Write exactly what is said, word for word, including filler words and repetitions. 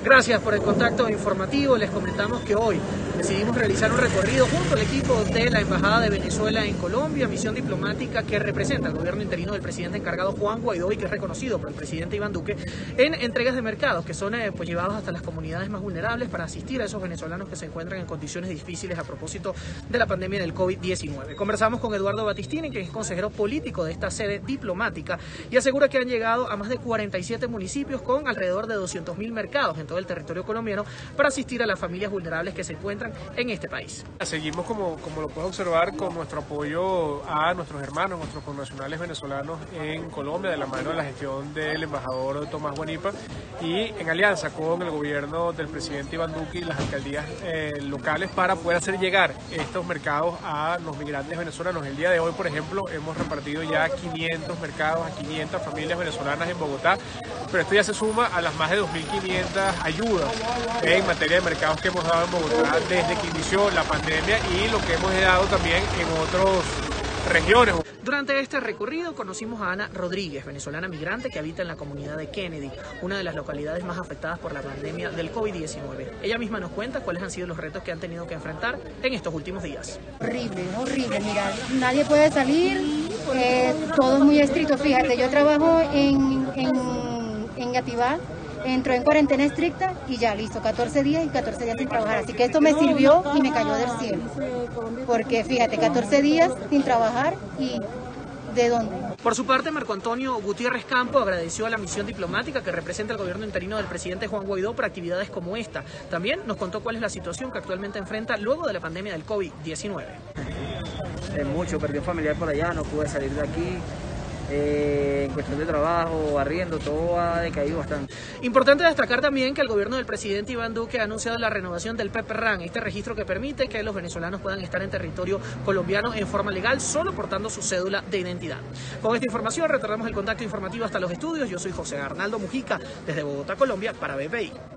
Gracias por el contacto informativo. Les comentamos que hoy decidimos realizar un recorrido junto al equipo de la Embajada de Venezuela en Colombia, misión diplomática que representa al gobierno interino del presidente encargado Juan Guaidó y que es reconocido por el presidente Iván Duque en entregas de mercados que son eh, pues, llevados hasta las comunidades más vulnerables para asistir a esos venezolanos que se encuentran en condiciones difíciles a propósito de la pandemia del COVID diecinueve. Conversamos con Eduardo Batistini, que es consejero político de esta sede diplomática, y asegura que han llegado a más de cuarenta y siete municipios con alrededor de doscientos mil mercados en todo el territorio colombiano para asistir a las familias vulnerables que se encuentran en este país. Seguimos, como, como lo puedes observar, con nuestro apoyo a nuestros hermanos, nuestros connacionales venezolanos en Colombia, de la mano de la gestión del embajador Tomás Guanipa y en alianza con el gobierno del presidente Iván Duque y las alcaldías eh, locales para poder hacer llegar estos mercados a los migrantes venezolanos. El día de hoy, por ejemplo, hemos repartido ya quinientos mercados a quinientas familias venezolanas en Bogotá, pero esto ya se suma a las más de dos mil quinientas ayudas en materia de mercados que hemos dado en Bogotá desde que inició la pandemia y lo que hemos dado también en otras regiones. Durante este recorrido conocimos a Ana Rodríguez, venezolana migrante que habita en la comunidad de Kennedy, una de las localidades más afectadas por la pandemia del COVID diecinueve. Ella misma nos cuenta cuáles han sido los retos que han tenido que enfrentar en estos últimos días. Horrible, horrible, mira, nadie puede salir, eh, todo es muy estricto. Fíjate, yo trabajo en, en, en Yativá, entró en cuarentena estricta y ya listo, catorce días y catorce días sin trabajar. Así que esto me sirvió y me cayó del cielo. Porque fíjate, catorce días sin trabajar y ¿de dónde? Por su parte, Marco Antonio Gutiérrez Campo agradeció a la misión diplomática que representa el gobierno interino del presidente Juan Guaidó por actividades como esta. También nos contó cuál es la situación que actualmente enfrenta luego de la pandemia del COVID diecinueve. Eh, mucho, perdí un familiar por allá, no pude salir de aquí. Eh, en cuestión de trabajo, arriendo, todo ha decaído bastante. Importante destacar también que el gobierno del presidente Iván Duque ha anunciado la renovación del PEPRAN, este registro que permite que los venezolanos puedan estar en territorio colombiano en forma legal solo portando su cédula de identidad. Con esta información retornamos el contacto informativo hasta los estudios. Yo soy José Arnaldo Mujica desde Bogotá, Colombia, para B P I.